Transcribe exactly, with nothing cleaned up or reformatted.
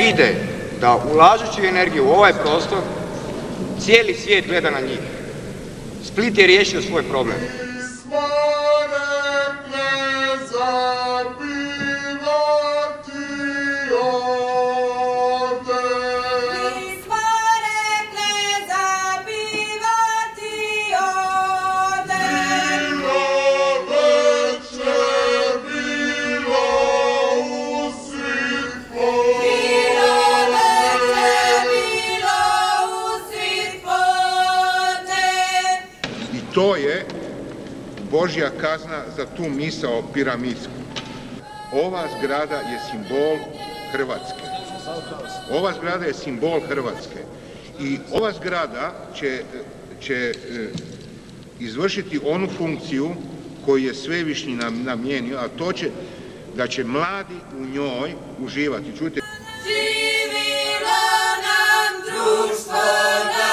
vide da ulažući energiju u ovaj prostor, cijeli svijet gleda na njih. Split je riješio svoj problem. To je Božja kazna za tu misao piramidsku. Ova zgrada je simbol Hrvatske. Ova zgrada je simbol Hrvatske. I ova zgrada će, će izvršiti onu funkciju koju je Svevišnji namijenio, a to će da će mladi u njoj uživati. Čujte. Živilo nam društvo.